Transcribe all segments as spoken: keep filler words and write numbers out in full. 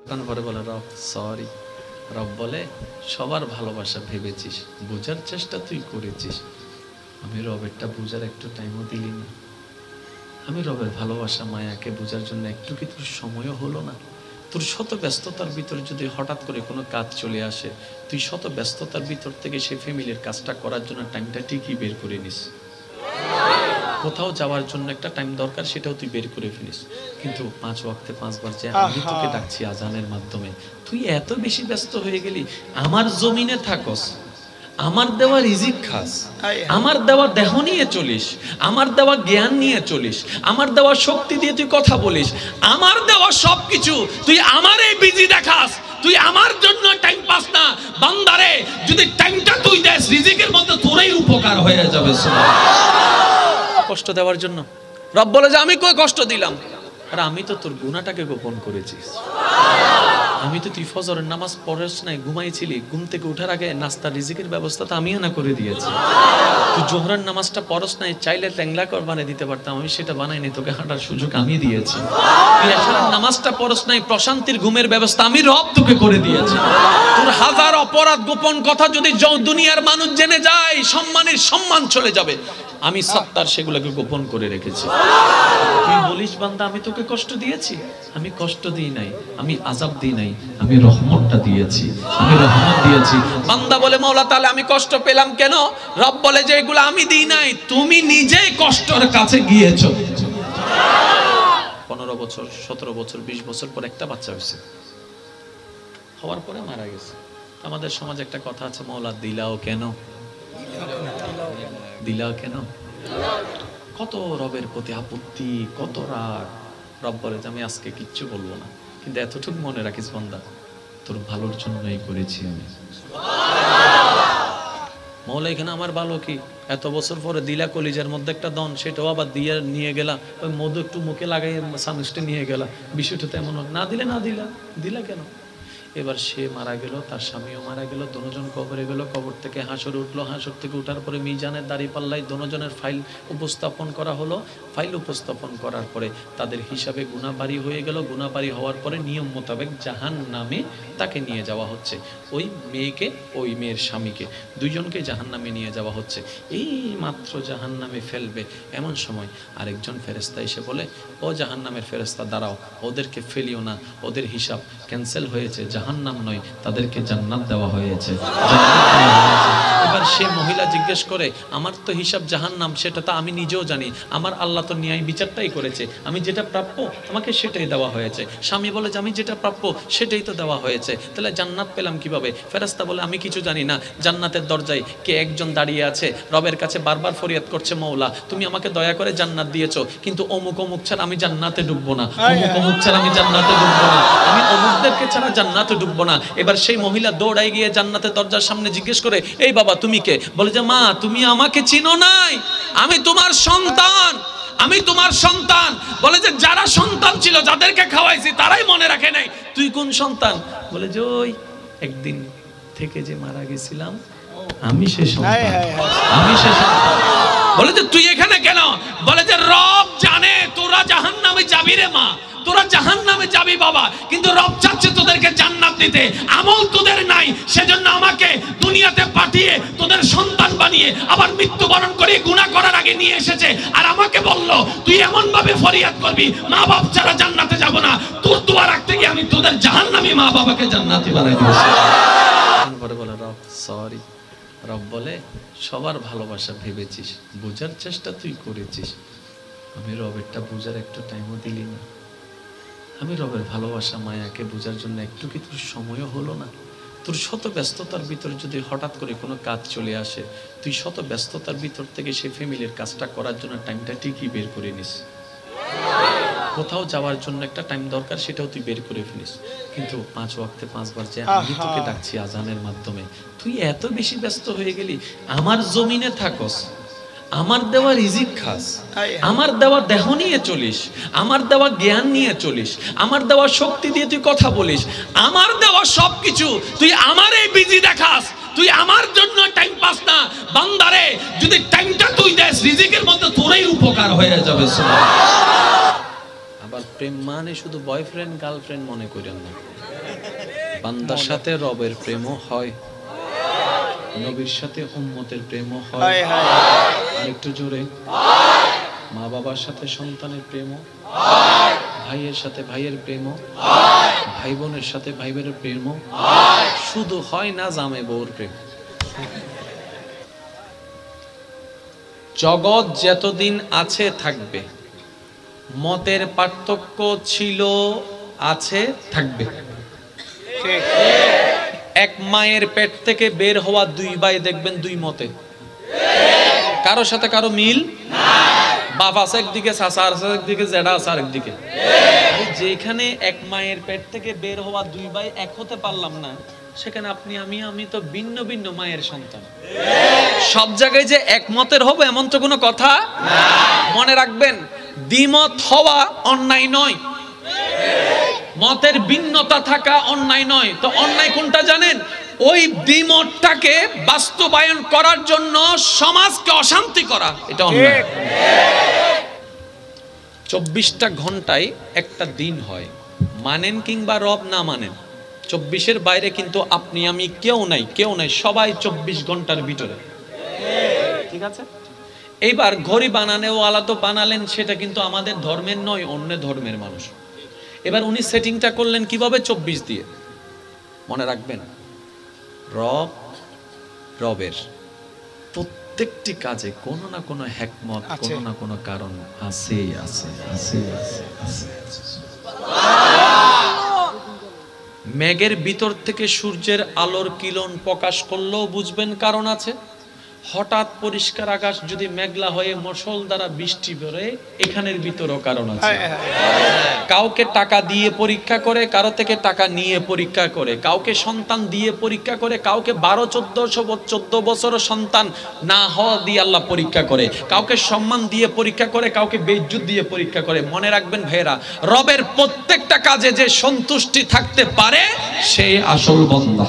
পরে বলে রব সরি। রব বলে সবার ভালোবাসা ভেবেছিস, বোঝার চেষ্টা তুই করেছিস, আমি রবেরটা বোঝার একটু টাইমও দিলি না। আমি রবের ভালোবাসা মায়াকে বোঝার জন্য একটু কি তোর সময়ও হলো না? তোর শত ব্যস্ততার ভিতরে যদি হঠাৎ করে কোনো কাজ চলে আসে, তুই শত ব্যস্ততার ভিতর থেকে সেই ফ্যামিলির কাজটা করার জন্য টাইমটা ঠিকই বের করে নিস। কোথাও যাওয়ার জন্য একটা টাইম দরকার, সেটাও তুই বের করে ফেলিস। কিন্তু পাঁচ ওয়াক্তে পাঁচবার যে আমি তোকে ডাকছি আজানের মাধ্যমে, তুই এত বেশি ব্যস্ত হয়ে গেলি। আমার জমিনে থাকস, আমার দেওয়া রিজিক খাস, আমার দেওয়া দেহ নিয়ে চলিস, আমার দেওয়া জ্ঞান নিয়ে চলিস, আমার দেওয়া শক্তি দিয়ে তুই কথা বলিস, আমার দেওয়া সবকিছু তুই আমারই বিজি দেখাস, তুই আমার জন্য টাইম পাস না। বান্দারে যদি টাইমটা তুই দেস, রিজিকের মধ্যে তোরই উপকার হয়ে যাবে। কষ্ট দেওয়ার জন্য রব বলে যে আমি কই কষ্ট দিলাম? আর আমি তো তোর গুনাহটাকে গোপন করেছি। আমি তো তুই ফজরের নামাজ পড়স নাই, ঘুমাইছিলি, ঘুম থেকে উঠার আগে নাস্তা রিজিকের ব্যবস্থা তো আমি না করে দিয়েছি। তুই জোহরের নামাজটা পড়স নাই, চাইলে ট্যাংলা কর বানিয়ে দিতে পারতাম, আমি সেটা বানাইনি, তোকে হাঁটার সুযোগ আমি দিয়েছি। তুই এশারের নামাজটা পড়স নাই, প্রশান্তির ঘুমের ব্যবস্থা আমি রব তোকে করে দিয়েছি। তোর হাজার অপরাধ গোপন কথা যদি দুনিয়ার মানুষ জেনে যায়, সম্মানের সম্মান চলে যাবে। আমি সত্তার সেগুলোকে গোপন করে রেখেছি। তুই বলিস বান্দা আমি তোকে কষ্ট দিয়েছি, আমি কষ্ট দিই নাই, আমি আযাব দিই নাই, আমি রহমতটা দিয়েছি, আমি রহমত দিয়েছি। বান্দা বলে মাওলা তাআলা আমি কষ্ট পেলাম কেন? রব বলে যে এগুলো আমি দিই নাই, তুমি নিজেই কষ্টের কাছে গিয়েছো। পনেরো বছর, সতেরো বছর, বিশ বছর পর একটা বাচ্চা হয়েছে, হওয়ার পরে মারা গেছে। আমাদের সমাজে একটা কথা আছে, মাওলা দিলাও কেন, দিলাও কেন। কত রবের প্রতি আপত্তি, কত রাগ। রব বলে যে আমি আজকে কিচ্ছু বলবো না, কিন্তু এতটুকু মনে রাখিস বান্দা, তোর ভালোর জন্যই করেছি আমি। মাওলা এখানে আমার ভালো কি? এত বছর পরে দিলা কলিজার মধ্যে একটা দন, সেটাও আবার দিয়ে নিয়ে গেলা, ওই মধু একটু মুখে লাগাই সানুষ্টি নিয়ে গেলা। বিষয়টা তো এমন না দিলে না দিলা, দিলা কেন? এবার সে মারা গেল, তার স্বামীও মারা গেল, দুজন কবরে গেল, কবর থেকে হাসর উঠলো, হাসর থেকে উঠার পরে মিজানের দাঁড়িপাল্লায় দুজনের ফাইল উপস্থাপন করা হলো। ফাইল উপস্থাপন করার পরে তাদের হিসাবে গুনাহ বাড়ি হয়ে গেল। গুনাহ বাড়ি হওয়ার পরে নিয়ম মোতাবেক জাহান নামে তাকে নিয়ে যাওয়া হচ্ছে। ওই মেয়েকে, ওই মেয়ের স্বামীকে, দুইজনকে জাহান নামে নিয়ে যাওয়া হচ্ছে। এই মাত্র জাহান নামে ফেলবে, এমন সময় আরেকজন ফেরেস্তা এসে বলে, ও জাহান নামের ফেরেস্তা দাঁড়াও, ওদেরকে ফেলিও না, ওদের হিসাব ক্যান্সেল হয়েছে, জাহান্নাম নয়, তাদেরকে জান্নাত দেওয়া হয়েছে। এবার সে মহিলা জিজ্ঞেস করে, আমার তো হিসাব জাহান্নাম, সেটা তো আমি নিজেও জানি, আমার আল্লাহ তো ন্যায় বিচারটাই করেছে, আমি যেটা প্রাপ্য আমাকে সেটাই দেওয়া হয়েছে। স্বামী বলে যে আমি যেটা প্রাপ্য সেটাই তো দেওয়া হয়েছে, তাহলে জান্নাত পেলাম কিভাবে? ফেরেশতা বলে আমি কিছু জানি না, জান্নাতের দরজায় কে একজন দাঁড়িয়ে আছে, রবের কাছে বারবার ফরিয়াদ করছে, মওলা তুমি আমাকে দয়া করে জান্নাত দিয়েছো, কিন্তু অমুক অমুক ছাড়া আমি জান্নাতে ডুববো না, অমুক অমুক ছাড়া আমি জান্নাতে ডুববো না, আমি অমুকদেরকে ছাড়া জান্নাতে ডুববো না। এবার সেই মহিলা দৌড়াই গিয়ে জান্নাতের দরজার সামনে জিজ্ঞেস করে, এই বাবা তুমি কে? বলে যে মা তুমি আমাকে চিনো নাই, আমি তোমার সন্তান, আমি তোমার সন্তান। বলে যে যারা সন্তান ছিল, যাদেরকে খাওয়াইছি তারাই মনে রাখে নাই, তুই কোন সন্তান? বলে যে ওই একদিন থেকে যে মারা গেছিলাম, আমি সে সন্তান, আমি সে সন্তান। বলে যে তুই এখানে কেন? বলে যে রব জানে তোরা জাহান্নামে যাবি রে মা, তোরা জাহান্নামে যাবি বাবা, কিন্তু রব চাচ্ছে তোদেরকে জান্নাত দিতে, আমল তোদের নাই, সেজন্য আমাকে দুনিয়াতে পাঠিয়ে তোদের সন্তান বানিয়ে আবার মৃত্যুবরণ করে গুনাহ করার আগে নিয়ে এসেছে। আর আমাকে বলল তুই এমন ভাবে ফরিয়াদ করবি, মা বাপ ছাড়া জান্নাতে যাব না, তোর দোয়া রাখতে গিয়ে আমি তোদের জাহান্নামী মা বাবাকে জান্নাতি বানাই দিয়েছি। পরে বলে রব সরি। রব বলে সবার ভালোবাসা ভেবেছিস, বোঝার চেষ্টা তুই করেছিস, আমি রবেরটা বোঝার একটু টাইমও দিলি না। আমি রবের ভালোবাসা মায়াকে বোঝার জন্য একটু কি তোর সময়ও হলো না? তোর শত ব্যস্ততার ভিতরে যদি হঠাৎ করে কোনো কাজ চলে আসে, তুই শত ব্যস্ততার ভিতর থেকে সেই ফ্যামিলির কাজটা করার জন্য টাইমটা ঠিকই বের করে নিস। কোথাও যাওয়ার জন্য একটা টাইম দরকার, সেটাও তুই বের করে ফেলিস। কিন্তু পাঁচ ওয়াক্তে পাঁচবার যে আমি তোকে ডাকছি আজানের মাধ্যমে, তুই এত বেশি ব্যস্ত হয়ে গেলি। আমার জমিনে থাকস, আমার দেওয়া রিজিক খাস, আমার দেওয়া দেহ নিয়ে চলিস, আমার দেওয়া জ্ঞান নিয়ে চলিস, আমার দেওয়া শক্তি দিয়ে তুই কথা বলিস, আমার দেওয়া সবকিছু তুই আমারই বিজি দেখাস, তুই আমার জন্য টাইম পাস না। বান্দারে যদি টাইমটা তুই দেস, রিজিকের মধ্যে তোরই উপকার হয়ে যাবে। আবার প্রেম মানে শুধু বয়ফ্রেন্ড গার্লফ্রেন্ড মনে করেন না, বান্দার সাথে রবের প্রেমও হয়, নবীর সাথে উম্মতের প্রেমও হয়, আরেকটু জোরে, মা বাবার সাথে সন্তানের প্রেমও, ভাইয়ের সাথে ভাইয়ের প্রেমও, ভাই বোনের সাথে ভাই বোনের প্রেমও, শুধু হয় না জামে বউর প্রেম। জগৎ যতদিন আছে থাকবে, মতের পার্থক্য ছিল, আছে, থাকবে। এক মায়ের পেট থেকে বের হওয়া দুই ভাই দেখবেন দুই মতে, কারো সাথে কারো মিল বাপ আছে একদিকে, চাচা আছে একদিকে, জেঠা আছে আরেকদিকে। যেখানে এক মায়ের পেট থেকে বের হওয়া দুই ভাই এক হতে পারলাম না, সেখানে আপনি আমি আমি তো ভিন্ন ভিন্ন মায়ের সন্তান। সব জায়গায় যে একমতের হবে এমন তো কোনো কথা না। মনে রাখবেন, দ্বিমত হওয়া অন্যায় নয়, মতের ভিন্নতা থাকা অন্যায় নয়। তো অন্যায় কোনটা জানেন? ওই দ্বিমতটাকে বাস্তবায়ন করার জন্য সমাজকে অশান্তি করা, এটা অন্যায়। চব্বিশটা ঘন্টায় একটা দিন হয়, মানেন কিংবা রব না মানেন, চব্বিশের বাইরে কিন্তু আপনি আমি কেউ নাই, কেউ নাই, সবাই চব্বিশ ঘন্টার ভিতরে, ঠিক আছে? এইবার ঘড়ি বানানোওয়ালা তো বানালেন, সেটা কিন্তু আমাদের ধর্মের নয়, অন্য ধর্মের মানুষ। এবার উনি সেটিংটা করলেন কিভাবে? চব্বিশ দিয়ে। মনে রাখবেন, রব রবের প্রত্যেকটি কাজে কোনো না কোনো হিকমত, কোনো না কোনো কারণ আছে আছে আছে আছে। মেঘের ভিতর থেকে সূর্যের আলোর কিরণ প্রকাশ করলেও বুঝবেন কারণ আছে। হঠাৎ পরিষ্কার আকাশ যদি মেঘলা হয়ে মশল দ্বারা বৃষ্টি পড়ে, এখানের ভিতরও কারণ আছে। কাউকে টাকা দিয়ে পরীক্ষা করে, কারো থেকে টাকা নিয়ে পরীক্ষা করে, কাউকে সন্তান দিয়ে পরীক্ষা করে, কাউকে বারো চোদ্দশো চোদ্দ বছর সন্তান না হওয়া দিয়ে আল্লাহ পরীক্ষা করে, কাউকে সম্মান দিয়ে পরীক্ষা করে, কাউকে বেইজ্জত দিয়ে পরীক্ষা করে। মনে রাখবেন ভাইরা, রবের প্রত্যেকটা কাজে যে সন্তুষ্টি থাকতে পারে সেই আসল বান্দা।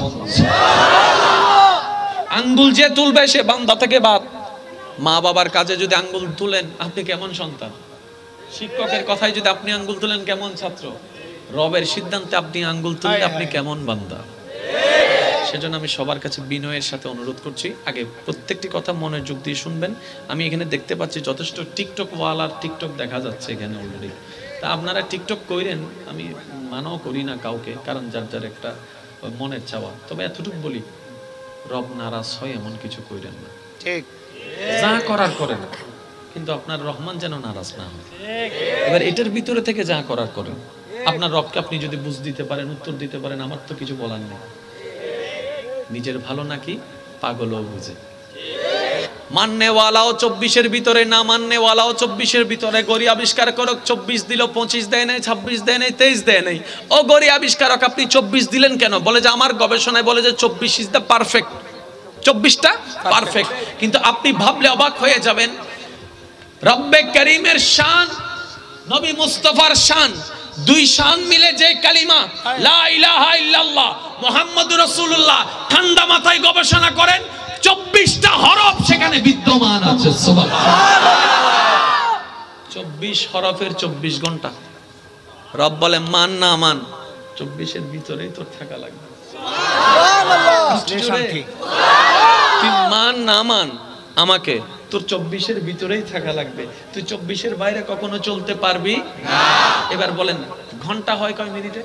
আঙ্গুল যে তুলবে সে বান্দা থেকে বাদ। মা বাবার কাজে যদি আঙ্গুল তুলেন, আপনি কেমন সন্তান? শিক্ষকের কথায় যদি আপনি আঙ্গুল তুলেন, কেমন ছাত্র? রবের সিদ্ধান্তে আপনি আঙ্গুল তুললে আপনি কেমন বান্দা? সেজন্য আমি সবার কাছে বিনয়ের সাথে অনুরোধ করছি, আগে প্রত্যেকটি কথা মনোযোগ দিয়ে শুনবেন। আমি এখানে দেখতে পাচ্ছি যথেষ্ট টিকটক ওয়ালার টিকটক দেখা যাচ্ছে এখানে অলরেডি। তা আপনারা টিকটক কইরেন, আমি মানাও করি না কাউকে, কারণ যার যার একটা মনের চাওয়া। তবে এতটুকু বলি, রব নারাজ হয় এমন কিছু কইরেন না, ঠিক? যা করার করেন, কিন্তু আপনার রহমান যেন নারাজ না হয়। এবার এটার ভিতরে থেকে যা করার করেন। আপনার রবকে আপনি যদি বুঝ দিতে পারেন, উত্তর দিতে পারেন, আমার তো কিছু বলার নেই। নিজের ভালো নাকি পাগলও বুঝে। মাননেওয়ালাও চব্বিশের ভিতরে, না মাননেওয়ালাও চব্বিশের ভিতরে। গড়ি আবিষ্কার করক চব্বিশ দিল, পঁচিশ দেয় নাই, ছাব্বিশ দেয় নাই, তেইশ দেয় নাই। ও গড়ি আবিষ্কারক, আপনি চব্বিশ দিলেন কেন? বলে যে আমার গবেষণায় বলে যে চব্বিশ ইজ দ্য পারফেক্ট, চব্বিশটা পারফেক্ট। কিন্তু আপনি ভাবলে অবাক হয়ে যাবেন, রব্বে করিমের শান, নবী মুস্তাফার শান, দুই শান মিলে যে কালিমা লা ইলাহা ইল্লাল্লাহ মুহাম্মাদুর রাসূলুল্লাহ, ঠান্ডা মাথায় গবেষণা করেন, চব্বিশটা হরফ সেখানে বিদ্যমান আছে। সুবহানাল্লাহ। চব্বিশ হরফের চব্বিশ ঘন্টা। রব বলে মান না মান, চব্বিশের ভিতরেই তোর থাকা লাগবে। তুই মান না মান আমাকে, তোর চব্বিশের ভিতরেই থাকা লাগবে। তুই চব্বিশের বাইরে কখনো চলতে পারবি না। এবার বলেন, ঘন্টা হয় কয় মিনিটে?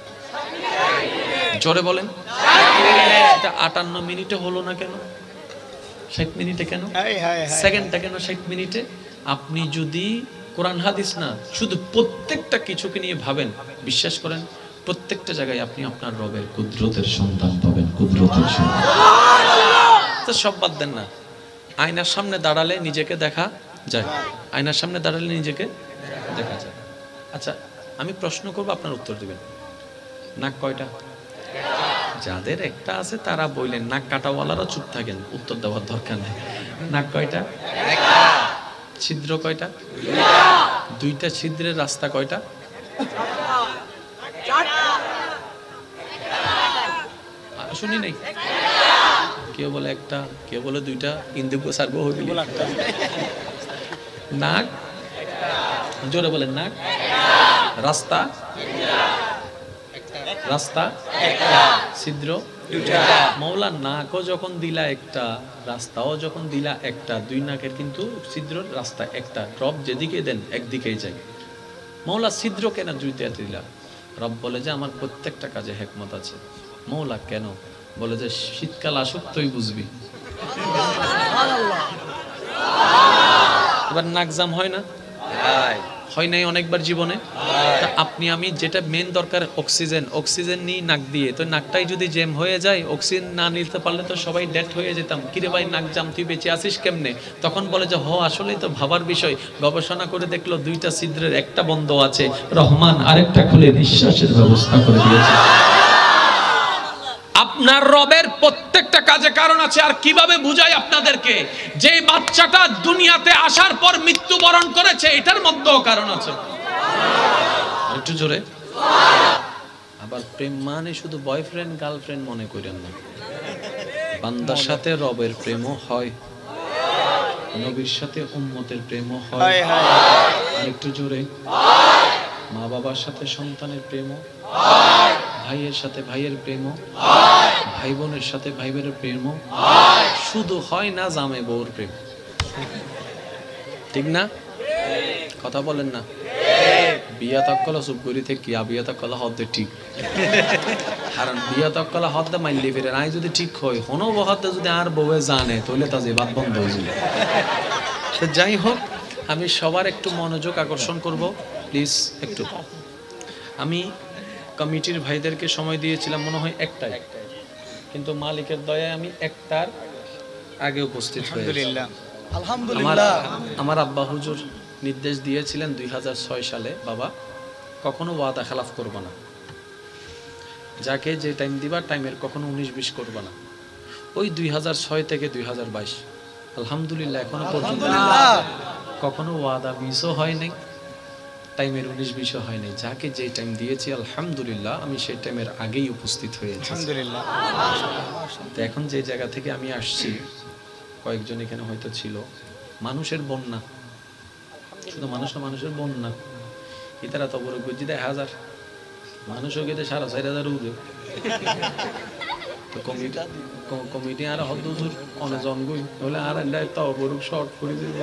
জোরে বলেন। এটা আটান্ন মিনিটে হলো না কেন? ষাট মিনিটে কেন? সেকেন্ডটা কেন ষাট মিনিটে? আপনি যদি কোরআন হাদিস না, শুধু প্রত্যেকটা কিছুকে নিয়ে ভাবেন, বিশ্বাস করেন প্রত্যেকটা জায়গায় আপনি আপনার রবের কুদরতের সন্তান পাবেন। কুদরতের সন্তান। তো সব বাদ দেন না, আয়নার সামনে দাঁড়ালে নিজেকে দেখা যায়, আয়নার সামনে দাঁড়ালে নিজেকে দেখা যায়। আচ্ছা, আমি প্রশ্ন করবো, আপনার উত্তর দিবেন। নাক কয়টা? যাদের একটা আছে তারা বললেন, নাক কাটাওয়ালারা চুপ থাকেন, উত্তর দেওয়ার দরকার নেই। নাক কয়টা? ছিদ্র কয়টা? দুইটা ছিদ্রের রাস্তা কয়টা? শুনি নাই, কেউ বলে একটা, কেউ বলে দুইটা, কিন্তু সারবো হইল। নাক জোরে বলেন, নাক রাস্তা রাস্তা একটা, ছিদ্র দুইটা। মওলা নাকও যখন দিলা একটা, রাস্তাও যখন দিলা একটা, দুই নাকের কিন্তু ছিদ্র রাস্তা একটা, রব যেদিকে দেন একদিকেই যায়। মওলা ছিদ্র কেন দুইটা দিলা? রব বলে যে আমার প্রত্যেকটা কাজে হিকমত আছে। মওলা কেন? বলে যে শীতকাল আসুক তুই বুঝবি। এবার নাক জাম হয় না? হয় নাই অনেকবার জীবনে? আপনি আমি যেটা মেন দরকার অক্সিজেন, অক্সিজেন নিই নাক দিয়ে, তো নাকটাই যদি জ্যাম হয়ে যায়, অক্সিজেন না নিতে পারলে তো সবাই ডেথ হয়ে যেতাম। কিরে ভাই নাক জাম, তুই বেঁচে আসিস কেমনে? তখন বলে যে হ আসলেই তো ভাবার বিষয়। গবেষণা করে দেখলো দুইটা ছিদ্রের একটা বন্ধ আছে, রহমান আরেকটা খুলে নিঃশ্বাসের ব্যবস্থা করে দিয়েছে। আপনার রবের প্রত্যেকটা কাজে কারণ আছে। আর কিভাবে বুঝাই আপনাদেরকে, যে বাচ্চাটা দুনিয়াতে আসার পর মৃত্যুবরণ করেছে এটার মধ্যেও কারণ আছে। একটু জোরে। আবার প্রেম মানে শুধু বয়ফ্রেন্ড গার্লফ্রেন্ড মনে করেন না, বান্দার সাথে রবের প্রেমও হয়, নবীর সাথে উম্মতের প্রেমও হয়। আর একটু জোরে। মা বাবার সাথে সন্তানের প্রেমও হয়, ভাইয়ের সাথে ভাইয়ের প্রেমও হয়, ভাই বোনের সাথে ভাই বোনের প্রেমও হয়। শুধু হয় না জামে বউর প্রেম। ঠিক না? কথা বলেন না। বিয়া তকলা চুপ করি থেকে বিয়া তকলা হতে ঠিক, কারণ বিয়া তকলা হতে মাইলে ফিরে নাই যদি ঠিক হয় হনো বহাতে যদি আর বউয়ে জানে তাহলে তা যে বাদ বন্ধ হয়ে যাবে। তো যাই হোক, আমি সবার একটু মনোযোগ আকর্ষণ করব প্লিজ একটু। আমি কমিটির ভাইদেরকে সময় দিয়েছিলাম মনে হয় একটাই, কিন্তু মালিকের দয়ায় আমি একটার আগে উপস্থিত হয়েছি। আলহামদুলিল্লাহ। আমার আব্বা হুজুর নির্দেশ দিয়েছিলেন দুই হাজার ছয় সালে, বাবা কখনো ওয়াদা খেলাফ করবো না, যাকে যে টাইম দিবা টাইমের কখনো উনিশ বিশ করবো না। ওই দুই হাজার ছয় থেকে দুই হাজার বাইশ আলহামদুলিল্লাহ এখনো পর্যন্ত কখনো ওয়াদা মিসও হয় নাই, টাইমের উনিশ বিশও হয় নাই। যাকে যে টাইম দিয়েছি আলহামদুলিল্লাহ আমি সেই টাইমের আগেই উপস্থিত হয়েছি আলহামদুলিল্লাহ। তো এখন যে জায়গা থেকে আমি আসছি, কয়েকজন এখানে হয়তো ছিল, মানুষের বন্যা, শুধু মানুষ না, মানুষের বন্যা। ইতারা তো বড় গুজি দেয় হাজার মানুষও গেতে সাড়ে চার হাজার উঠে। তো কমিটি কমিটি আর হদ অনেকজন গই হলে আর তাও বড় শর্ট করে দিব।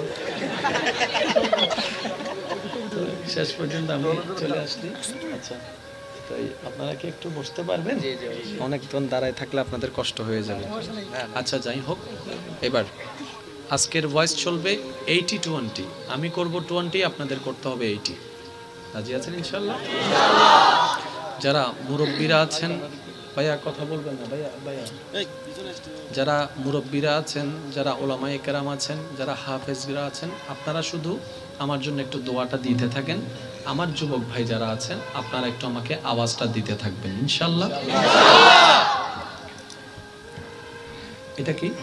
শেষ পর্যন্ত আমি চলে আসছি। আচ্ছা, তো আপনারা কি একটু বসতে পারবেন? অনেকক্ষণ দাঁড়ায় থাকলে আপনাদের কষ্ট হয়ে যাবে। আচ্ছা যাই হোক, এবার আজকের ভয়েস চলবে এইটি টোয়েন্টি, আমি করব টোয়েন্টি, আপনাদের করতে হবে এইটি। রাজি আছেন ইনশাল্লাহ? যারা মুরব্বীরা আছেন, ভাইয়া কথা বলবেন না ভাইয়া, ভাইয়া যারা মুরব্বীরা আছেন, যারা ওলামায়ে কেরাম আছেন, যারা হাফেজরা আছেন, আপনারা শুধু আমার জন্য একটু দোয়াটা দিতে থাকেন। আমার যুবক ভাই যারা আছেন আপনারা একটু আমাকে আওয়াজটা দিতে থাকবেন ইনশাল্লাহ। এটা কি?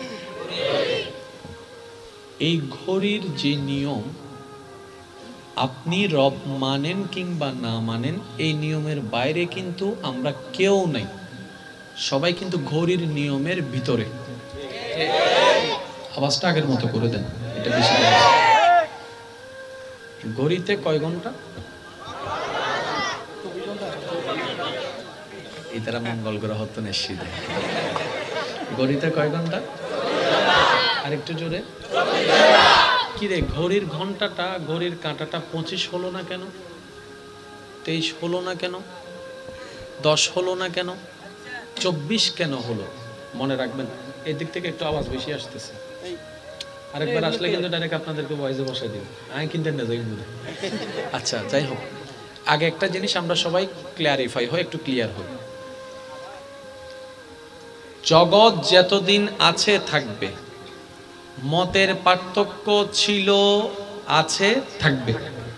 এই ঘড়ির যে নিয়ম, আপনি রব মানেন কিংবা না মানেন, এই নিয়মের বাইরে কিন্তু আমরা কেউ নাই, সবাই কিন্তু ঘড়ির নিয়মের ভিতরে। আওয়াজটা আগের মতো করে দেন, এটা বেশি। ঘড়িতে কয় ঘন্টা? এই তারা মঙ্গল গ্রহ তো নিশ্চিত। ঘড়িতে কয় ঘন্টা? আরেকটু জোরে। কিরে ঘড়ির ঘন্টাটা, ঘড়ির কাঁটাটা পঁচিশ হলো না কেন? তেইশ হলো না কেন? দশ হলো না কেন? চব্বিশ কেন হলো? মনে রাখবেন, এই দিক থেকে একটু আওয়াজ বেশি আসতেছে। আরেকবার আসলে কিন্তু ডাইরেক্ট আপনাদেরকে ভয়েসে বসাই দিব, আমি কিন্তু না যাই। আচ্ছা যাই হোক, আগে একটা জিনিস আমরা সবাই ক্লিয়ারিফাই হয়, একটু ক্লিয়ার হই। জগৎ যতদিন আছে থাকবে, মতের পার্থক্য ছিল, আছে, থাকবে।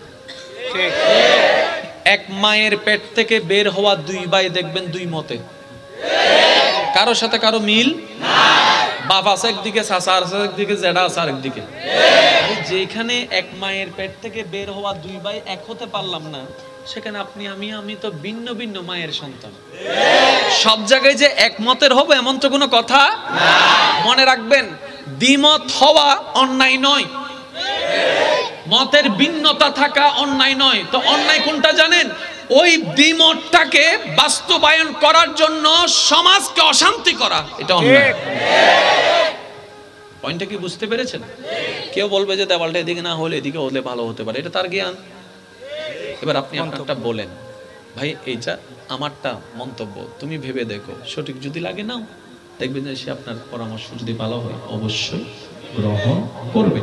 এক মায়ের পেট থেকে বের হওয়া দুই ভাই দেখবেন দুই মতে, কারোর সাথে কারো মিল নাই। বাপ আছে একদিকে, চাচা আছে একদিকে, জেঠা আছে আরেকদিকে। যেখানে এক মায়ের পেট থেকে বের হওয়া দুই ভাই এক হতে পারলাম না, সেখানে আপনি আমি আমি তো ভিন্ন ভিন্ন মায়ের সন্তান। সব জায়গায় যে একমতের হবে এমন তো কোনো কথা না। মনে রাখবেন, দ্বিমত হওয়া অন্যায় নয়, মতের ভিন্নতা থাকা অন্যায় নয়। তো অন্যায় কোনটা জানেন? ওই দ্বিমতটাকে বাস্তবায়ন করার জন্য সমাজকে অশান্তি করা, এটা অন্যায়। পয়েন্টটা কি বুঝতে পেরেছেন? কেউ বলবে যে দেওয়ালটা এদিকে না হলে এদিকে হলে ভালো হতে পারে, এটা তার জ্ঞান। এবার আপনি আপনারটা বলেন, ভাই এইটা আমারটা মন্তব্য, তুমি ভেবে দেখো, সঠিক যদি লাগে নাও, দেখবেন যে সে আপনার পরামর্শ যদি ভালো হয় অবশ্যই গ্রহণ করবে।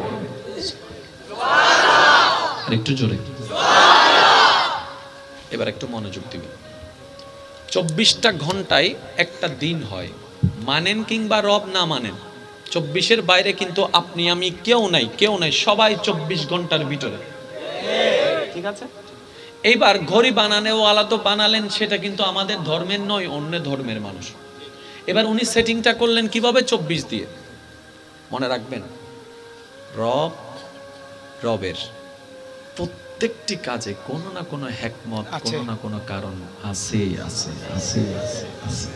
আর একটু জোরে, এবার একটু মনোযোগ দিবেন। চব্বিশটা ঘন্টায় একটা দিন হয়, মানেন কিংবা রব না মানেন, চব্বিশের বাইরে কিন্তু আপনি আমি কেউ নাই, কেউ নাই, সবাই চব্বিশ ঘন্টার ভিতরে, ঠিক আছে? এইবার ঘড়ি বানানোওয়ালা তো বানালেন, সেটা কিন্তু আমাদের ধর্মের নয়, অন্য ধর্মের মানুষ। এবার উনি সেটিংটা করলেন কিভাবে? চব্বিশ দিয়ে। মনে রাখবেন, রব রবের প্রত্যেকটি কাজে কোনো না কোনো হিকমত, কোনো না কোনো কারণ আছে আছে আছে আছে।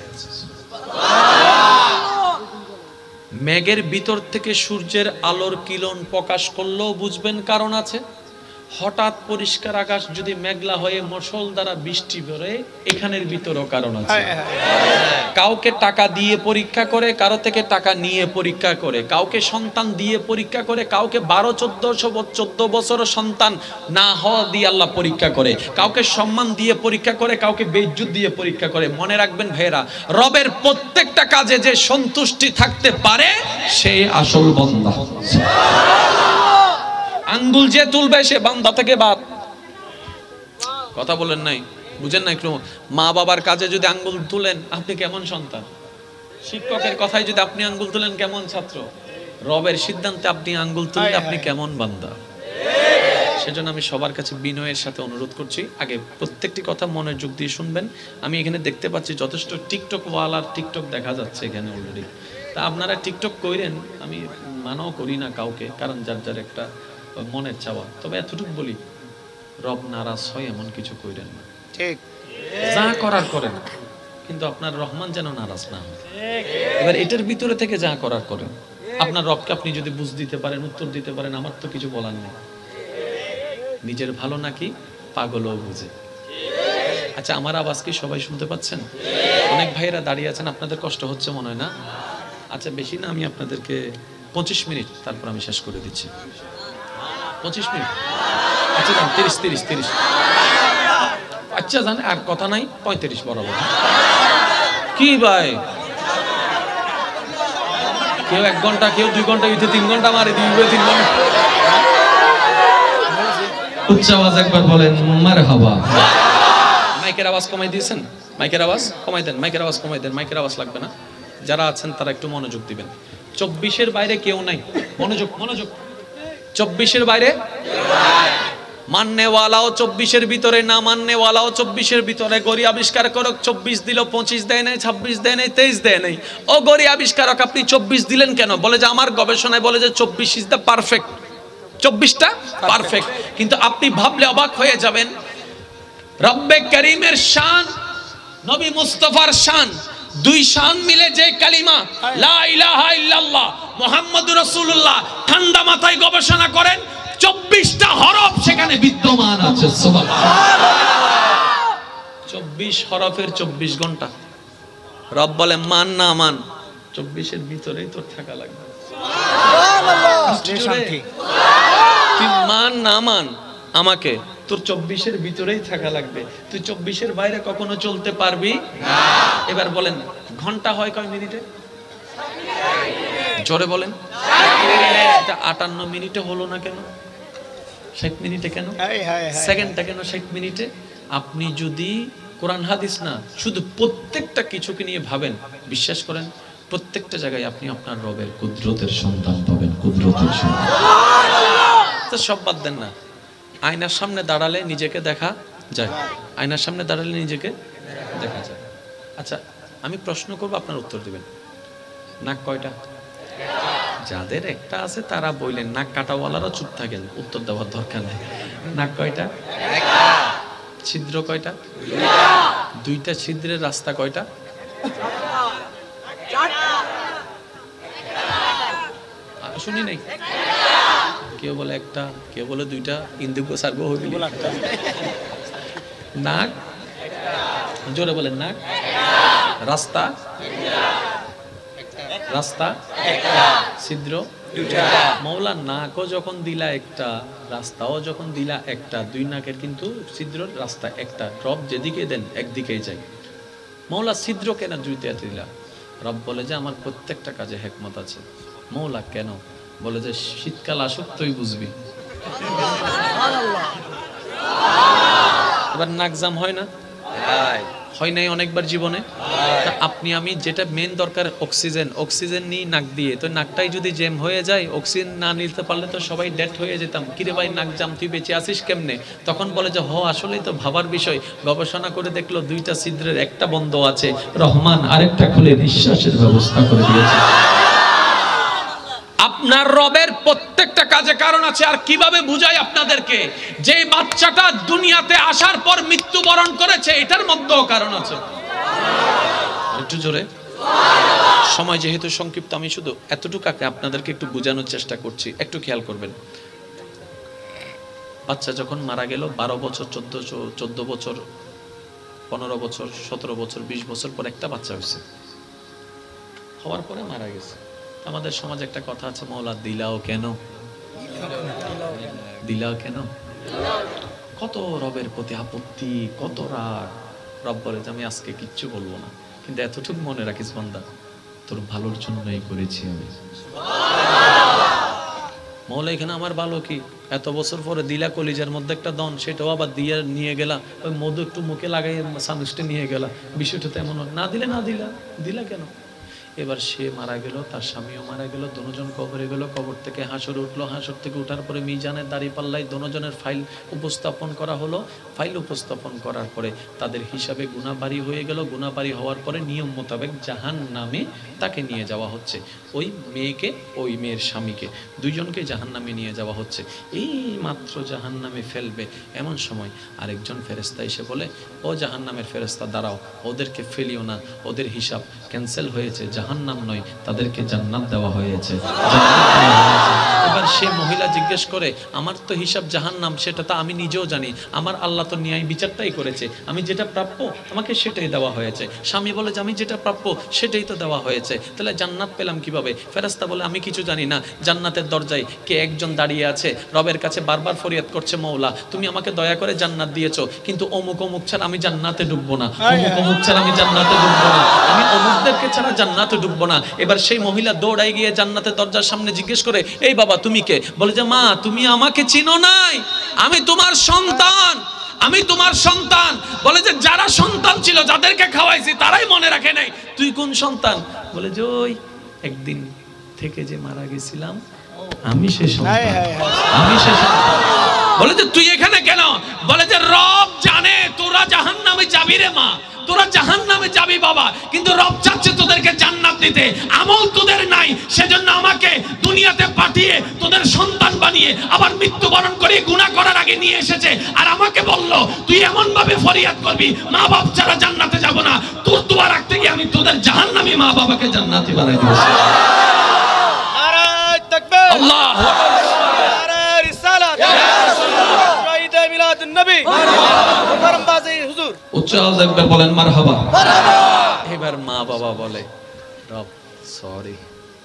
মেঘের ভিতর থেকে সূর্যের আলোর কিরণ প্রকাশ করলেও বুঝবেন কারণ আছে। হঠাৎ পরিষ্কার আকাশ যদি মেঘলা হয়ে মুষল দ্বারা বৃষ্টি পড়ে, এখানের ভিতরেও কারণ আছে। কাউকে টাকা দিয়ে পরীক্ষা করে, কারো থেকে টাকা নিয়ে পরীক্ষা করে, কাউকে সন্তান দিয়ে পরীক্ষা করে, কাউকে বারো চোদ্দশো চোদ্দ বছর সন্তান না হওয়া দিয়ে আল্লাহ পরীক্ষা করে, কাউকে সম্মান দিয়ে পরীক্ষা করে, কাউকে বেইজ্জত দিয়ে পরীক্ষা করে। মনে রাখবেন ভাইরা, রবের প্রত্যেকটা কাজে যে সন্তুষ্টি থাকতে পারে সেই আসল বান্দা। আঙ্গুল যে তুলবে সে বান্দা থেকে বাদ। কথা বলেন নাই, বুঝেন না একটু? মা বাবার কাজে যদি আঙ্গুল তুলেন, আপনি কেমন সন্তান? শিক্ষকের কথায় যদি আপনি আঙ্গুল তুলেন, কেমন ছাত্র? রবের সিদ্ধান্তে আপনি আঙ্গুল তুললে আপনি কেমন বান্দা? সেজন্য আমি সবার কাছে বিনয়ের সাথে অনুরোধ করছি, আগে প্রত্যেকটি কথা মনোযোগ দিয়ে শুনবেন। আমি এখানে দেখতে পাচ্ছি যথেষ্ট টিকটক ওয়ালার টিকটক দেখা যাচ্ছে এখানে অলরেডি। তা আপনারা টিকটক করেন, আমি মানাও করি না কাউকে, কারণ যার যার একটা মনের চাওয়া। তবে এতটুকু বলি, রব নারাজ হয় এমন কিছু কইরেন না, ঠিক? যা করার করেন, কিন্তু আপনার রহমান যেন নারাজ না হয়। এবার এটার ভিতরে থেকে যা করার করেন। আপনার রবকে আপনি যদি বুঝ দিতে পারেন, উত্তর দিতে পারেন, আমার তো কিছু বলার নেই। নিজের ভালো নাকি পাগলও বুঝে। আচ্ছা, আমার আওয়াজ কি সবাই শুনতে পাচ্ছেন? অনেক ভাইয়েরা দাঁড়িয়ে আছেন, আপনাদের কষ্ট হচ্ছে মনে হয় না? আচ্ছা, বেশি না, আমি আপনাদেরকে পঁচিশ মিনিট, তারপর আমি শেষ করে দিচ্ছি। পঁচিশ মিনিট, আচ্ছা যান, তিরিশ তিরিশ তিরিশ আচ্ছা জান, আর কথা নাই, পঁয়ত্রিশ বরাবর। কি ভাই, কেউ এক ঘন্টা, কেউ দুই ঘন্টা, ইউতে তিন ঘন্টা মারে দিবে, তিন ঘন্টা। উচ্চ আওয়াজ একবার বলেন মারহাবা। মাইকের আওয়াজ কমাই দিয়েছেন? মাইকের আওয়াজ কমাই দেন, মাইকের আওয়াজ কমাই দেন, মাইকের আওয়াজ লাগবে না। যারা আছেন তারা একটু মনোযোগ দিবেন। চব্বিশের বাইরে কেউ নাই, মনোযোগ মনোযোগ। চব্বিশের বাইরে মাননেওয়ালাও চব্বিশের ভিতরে, না মাননেওয়ালাও চব্বিশের ভিতরে। গড়ি আবিষ্কার করক চব্বিশ দিল, পঁচিশ দেয় নাই, ছাব্বিশ দেয় নাই, তেইশ দেয় নাই। ও গড়ি আবিষ্কারক, আপনি চব্বিশ দিলেন কেন? বলে যে আমার গবেষণায় বলে যে চব্বিশ ইজ দ্য পারফেক্ট, চব্বিশটা পারফেক্ট। কিন্তু আপনি ভাবলে অবাক হয়ে যাবেন, রব্বে করিমের শান, নবী মুস্তাফার শান, দুই শান মিলে যে কালিমা লা ইলাহা ইল্লাল্লাহ মুহাম্মাদুর রাসূলুল্লাহ, ঠান্ডা মাথায় গবেষণা করেন, চব্বিশটা হরফ সেখানে বিদ্যমান আছে। সুবহানাল্লাহ, চব্বিশ হরফের চব্বিশ ঘন্টা। রব বলে মান না মান, চব্বিশের ভিতরেই তোর থাকা লাগবে। সুবহানাল্লাহ, তুই মান না মান আমাকে, তোর চব্বিশের ভিতরেই থাকা লাগবে। তুই চব্বিশের বাইরে কখনো চলতে পারবি না। এবার বলেন, ঘন্টা হয় কয় মিনিটে? জোরে বলেন। এটা আটান্ন মিনিটে হলো না কেন? ষাট মিনিটে কেন? সেকেন্ডটা কেন ষাট মিনিটে? আপনি যদি কোরআন হাদিস না, শুধু প্রত্যেকটা কিছুকে নিয়ে ভাবেন, বিশ্বাস করেন প্রত্যেকটা জায়গায় আপনি আপনার রবের কুদরতের সন্তান পাবেন। কুদরতের সন্তান। তো সব বাদ দেন না, আয়নার সামনে দাঁড়ালে নিজেকে দেখা যায়, আয়নার সামনে দাঁড়ালে নিজেকে দেখা যায়। আচ্ছা, আমি প্রশ্ন করবো, আপনার উত্তর দিবেন। নাক কয়টা? যাদের একটা আছে তারা বললেন, নাক কাটাওয়ালারা চুপ থাকেন, উত্তর দেওয়ার দরকার নেই। নাক কয়টা? ছিদ্র কয়টা? দুইটা ছিদ্রের রাস্তা কয়টা? শুনি নাই, কেউ বলে একটা, কেউ বলে দুইটা, ইন্দুকো সারগো হইল। নাক জোরে বলেন নাক রাস্তা রাস্তা ছিদ্র দুইটা মওলা নাকও যখন দিলা একটা রাস্তাও যখন দিলা একটা দুই নাকের কিন্তু ছিদ্র রাস্তা একটা রব যেদিকে দেন একদিকেই যায় মওলা ছিদ্র কেন দুইটা দিলা রব বলে যে আমার প্রত্যেকটা কাজে হিকমত আছে মওলা কেন বলে যে শীতকাল আসুক তুই বুঝবি এবার নাক জাম হয় না হয় নাই অনেকবার জীবনে আপনি আমি যেটা মেন দরকার অক্সিজেন অক্সিজেন নিয়ে নাক দিয়ে তো নাকটাই যদি জ্যাম হয়ে যায় অক্সিজেন না নিতে পারলে তো সবাই ডেথ হয়ে যেতাম কিরে ভাই নাক জাম তুই বেঁচে আসিস কেমনে তখন বলে যে হ আসলেই তো ভাবার বিষয় গবেষণা করে দেখলো দুইটা ছিদ্রের একটা বন্ধ আছে রহমান আরেকটা খুলে নিঃশ্বাসের ব্যবস্থা করে দিয়েছে আপনার রবের প্রত্যেকটা কাজে কারণ আছে আর কিভাবে বুঝাই আপনাদেরকে যে বাচ্চাটা দুনিয়াতে আসার পর মৃত্যুবরণ করেছে এটার মধ্যেও কারণ আছে একটু জোরে সময় যেহেতু সংক্ষিপ্ত আমি শুধু এতটুকু আপনাদেরকে একটু বোঝানোর চেষ্টা করছি একটু খেয়াল করবেন বাচ্চা যখন মারা গেল বারো বছর চোদ্দ চোদ্দ বছর পনেরো বছর সতেরো বছর বিশ বছর পর একটা বাচ্চা হয়েছে হওয়ার পরে মারা গেছে আমাদের সমাজে একটা কথা আছে মওলা দিলাও কেন দিলাও কেন কত রবের প্রতি আপত্তি কত রাগ রব বলে যে আমি আজকে কিচ্ছু বলবো না কিন্তু এতটুকু মনে রাখিস বান্দা তোর ভালোর জন্যই করেছি আমি মওলা এখানে আমার ভালো কি এত বছর পরে দিলা কলিজার মধ্যে একটা দন সেটাও আবার দিয়ে নিয়ে গেলা ওই মধু একটু মুখে লাগাই সানুষ্টি নিয়ে গেলা বিষয়টা তেমন না দিলে না দিলা দিলা কেন এবার সে মারা গেল তার স্বামীও মারা গেল দুজন কবরে গেল কবর থেকে হাসর উঠলো হাসর থেকে ওঠার পরে মিজানের দাঁড়িপাল্লায় দুজনের ফাইল উপস্থাপন করা হলো ফাইল উপস্থাপন করার পরে তাদের হিসাবে গুনাহবারি হয়ে গেল গুনাহবারি হওয়ার পরে নিয়ম মোতাবেক জাহান্নামে তাকে নিয়ে যাওয়া হচ্ছে ওই মেয়েকে ওই মেয়ের স্বামীকে দুইজনকে জাহান্নামে নিয়ে যাওয়া হচ্ছে এই মাত্র জাহান্নামে ফেলবে এমন সময় আরেকজন ফেরেশতা এসে বলে ও জাহান্নামের ফেরেশতা দাঁড়াও ওদেরকে ফেলিও না ওদের হিসাব ক্যান্সেল হয়েছে জাহান্নাম নয় তাদেরকে জান্নাত দেওয়া হয়েছে এবার সে মহিলা জিজ্ঞেস করে আমার তো হিসাব জাহান্নাম সেটা তো আমি নিজেও জানি আমার আল্লাহ তো ন্যায় বিচারটাই করেছে আমি যেটা প্রাপ্য আমাকে সেটাই দেওয়া হয়েছে স্বামী বলে যে আমি যেটা প্রাপ্য সেটাই তো দেওয়া হয়েছে তাহলে জান্নাত পেলাম কিভাবে ফেরেশতা বলে আমি কিছু জানি না জান্নাতের দরজায় কে একজন দাঁড়িয়ে আছে রবের কাছে বারবার ফরিয়াদ করছে মওলা তুমি আমাকে দয়া করে জান্নাত দিয়েছো কিন্তু অমুক অমুক ছাড়া আমি জান্নাতে ডুববো না অমুক অমুক ছাড়া আমি জান্নাতে ডুববো না আমি অমুকদেরকে ছাড়া জান্নাতে ডুববো না এবার সেই মহিলা দৌড়াই গিয়ে জান্নাতের দরজার সামনে জিজ্ঞেস করে এই বাবা তুমি কে বলে যে মা তুমি আমাকে চিনো নাই আমি তোমার সন্তান আমি তোমার সন্তান বলে যে যারা সন্তান ছিল যাদেরকে খাওয়াইছি তারাই মনে রাখে নাই তুই কোন সন্তান বলে যে ওই একদিন থেকে যে মারা গেছিলাম আমি সে সন্তান আমি সে সন্তান বলে যে তুই এখানে কেন বলে যে রব জানে তোরা জাহান্নামে যাবি রে মা তোরা জাহান্নামে যাবি বাবা কিন্তু রব চাচ্ছে তোদেরকে জান্নাত দিতে আমল তোদের নাই সেজন্য আমাকে দুনিয়াতে পাঠিয়ে তোদের সন্তান বানিয়ে আবার মৃত্যুবরণ করে গুনাহ করার আগে নিয়ে এসেছে আর আমাকে বলল তুই এমন ভাবে ফরিয়াদ করবি মা বাপ ছাড়া জান্নাতে যাব না তোর দোয়া রাখতে গিয়ে আমি তোদের জাহান্নামী মা বাবাকে জান্নাতি বানাই দিয়েছি নারায়ে তাকবীর আল্লাহু আকবার নারায়ে রিসালাত ইয়া রাসূলুল্লাহ শহীদে মিলাদুন নবী করমবাজি হুজুর উচ্চ আওয়াজে একবার বলেন মারহাবা মারহাবা এবার মা বাবা বলে রব সরি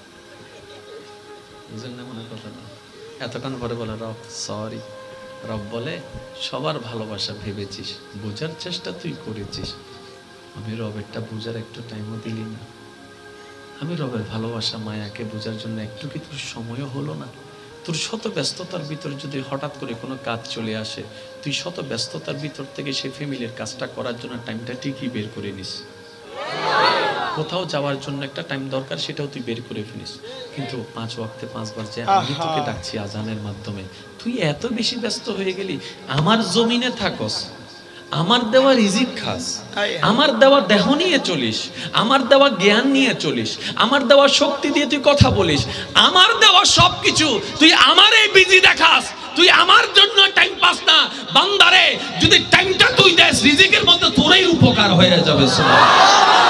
বুঝেন না মনে কথা না এতক্ষণ পরে বলে রব সরি রব বলে সবার ভালোবাসা ভেবেছিস বোঝার চেষ্টা তুই করেছিস আমি রবেরটা বোঝার একটু টাইমও দিলি না আমি রবের ভালোবাসা মায়াকে বোঝার জন্য একটু কি তোর সময়ও হলো না তোর শত ব্যস্ততার ভিতর যদি হঠাৎ করে কোনো কাজ চলে আসে তুই শত ব্যস্ততার ভিতর থেকে সেই ফ্যামিলির কাজটা করার জন্য টাইমটা ঠিকই বের করে নিস কোথাও যাওয়ার জন্য একটা টাইম দরকার সেটাও তুই বের করে ফেলিস কিন্তু পাঁচ ওয়াক্তে পাঁচবার যে আমি তোকে ডাকছি আজানের মাধ্যমে তুই এত বেশি ব্যস্ত হয়ে গেলি আমার জমিনে থাকস আমার দেওয়া রিজিক খাস আমার দেওয়া দেহ নিয়ে চলিস আমার দেওয়া জ্ঞান নিয়ে চলিস আমার দেওয়া শক্তি দিয়ে তুই কথা বলিস আমার দেওয়া সবকিছু তুই আমার এই বিজি দেখাস তুই আমার জন্য টাইম পাস না বান্দারে যদি টাইমটা তুই দেস রিজিকের মধ্যে তোরই উপকার হয়ে যাবে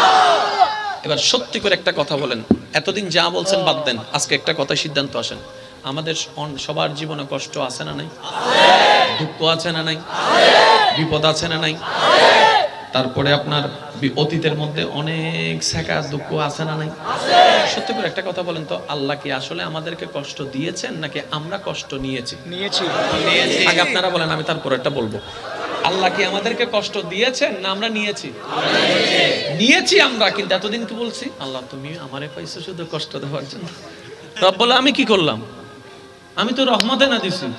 এবার সত্যি করে একটা কথা বলেন এতদিন যা বলছেন বাদ দেন আজকে একটা কথা সিদ্ধান্ত আসেন আমাদের সবার জীবনে কষ্ট আছে না নাই? দুঃখ আছে না নাই? বিপদ আছে না নাই? তারপরে আপনার অতীতের মধ্যে অনেক শেখা দুঃখ আছে না নাই? সত্যি করে একটা কথা বলেন তো, আল্লাহ কি আসলে আমাদেরকে কষ্ট দিয়েছেন নাকি আমরা কষ্ট নিয়েছি? নিয়েছি। আগে আপনারা বলেন, আমি তারপর একটা বলবো। আল্লাহ কি আমাদেরকে কষ্ট দিয়েছেন না আমরা নিয়েছি? নিয়েছি আমরা, কিন্তু এতদিন কি বলছি? আল্লাহ তুমি আমারে পাইছো শুধু কষ্ট দেওয়ার জন্য। রব বলে আমি কি করলাম? আমি তো রহমতে না দিছি।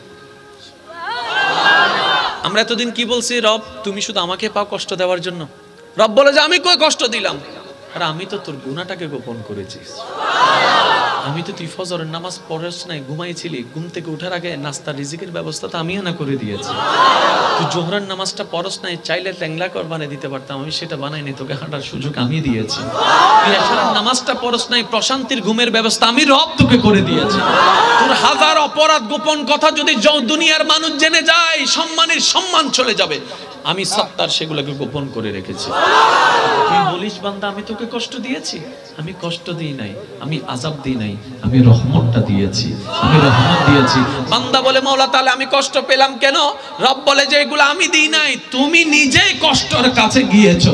আমরা এতদিন কি বলছি? রব তুমি শুধু আমাকে পাও কষ্ট দেওয়ার জন্য। রব বলে যে আমি কই কষ্ট দিলাম? আর আমি তো তোর গুনাহটাকে গোপন করেছি। আমি তো তুই ফজরের নামাজ পড়াস নাই, ঘুমাইছিলি, ঘুম থেকে ওঠার আগে নাস্তা রিজিকের ব্যবস্থা তো আমিও না করে দিয়েছি। তুই জোহরের নামাজটা পড়াস নাই, চাইলে ট্যাংলা কর বানিয়ে দিতে পারতাম, আমি সেটা বানাইনি, তোকে হাঁটার সুযোগ আমি দিয়েছি। তুই এশারের নামাজটা পড়াস নাই, প্রশান্তির ঘুমের ব্যবস্থা আমি রব তোকে করে দিয়েছি। তোর হাজার অপরাধ গোপন কথা যদি দুনিয়ার মানুষ জেনে যায়, সম্মানের সম্মান চলে যাবে। আমি সত্তার সেগুলোকে গোপন করে রেখেছি। তুই বলিস বান্দা আমি তোকে কষ্ট দিয়েছি? আমি কষ্ট দিই নাই, আমি আযাব দিই নাই, আমি রহমতটা দিয়েছি, আমি রহমত দিয়েছি। বান্দা বলে মাওলা তাআলা আমি কষ্ট পেলাম কেন? রব বলে যে এগুলো আমি দিই নাই, তুমি নিজেই কষ্টের কাছে গিয়েছো।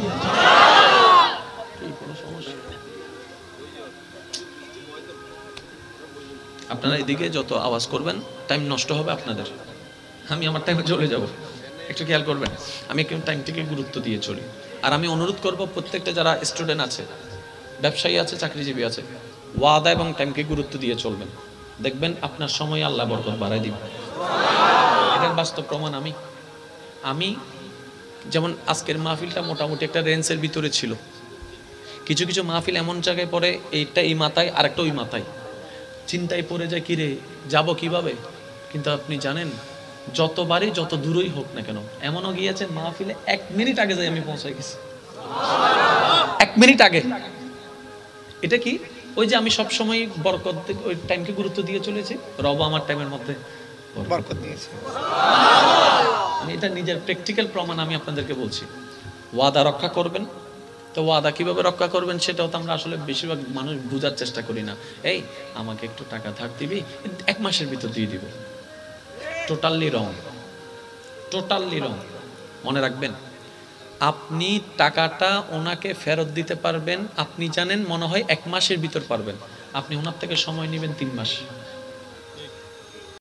আপনারা এদিকে যত আওয়াজ করবেন টাইম নষ্ট হবে আপনাদের, আমি আমার টাইমে চলে যাব। একটু খেয়াল করবেন, আমি একটু টাইমটিকে গুরুত্ব দিয়ে চলি। আর আমি অনুরোধ করব প্রত্যেকটা যারা স্টুডেন্ট আছে, ব্যবসায়ী আছে, চাকরিজীবী আছে, ওয়াদা এবং টাইমকে গুরুত্ব দিয়ে চলবেন। দেখবেন আপনার সময় আল্লাহ বরকত বাড়ায় দিবেন। এটার বাস্তব প্রমাণ আমি আমি যেমন আজকের মাহফিলটা মোটামুটি একটা রেঞ্জের ভিতরে ছিল। কিছু কিছু মাহফিল এমন জায়গায় পড়ে, এইটা এই মাথায় আরেকটা ওই মাথায়, চিন্তায় পড়ে যায় কিরে যাব কিভাবে। কিন্তু আপনি জানেন যতবারই যত দূরই হোক না কেন, এমনও গিয়েছে মাহফিলে এক মিনিট আগে যাই আমি পৌঁছে গেছি, এক মিনিট আগে। এটা কি? ওই যে আমি সব সময় বরকত ওই টাইমকে গুরুত্ব দিয়ে চলেছি, রব আমার টাইমের মধ্যে বরকত দিয়েছে। আমি এটা নিজের প্র্যাকটিক্যাল প্রমাণ আমি আপনাদেরকে বলছি। ওয়াদা রক্ষা করবেন, তো ওয়াদা কিভাবে রক্ষা করবেন সেটাও তো আমরা আসলে বেশিরভাগ মানুষ বোঝার চেষ্টা করি না। এই আমাকে একটু টাকা ধার দিবি, এক মাসের ভিতর দিয়ে দিব। Totally wrong, totally wrong. মনে রাখবেন, আপনি টাকাটা ওনাকে ফেরত দিতে পারবেন, আপনি জানেন মনে হয় এক মাসের ভিতর পারবেন, আপনি ওনার থেকে সময় নেবেন তিন মাস।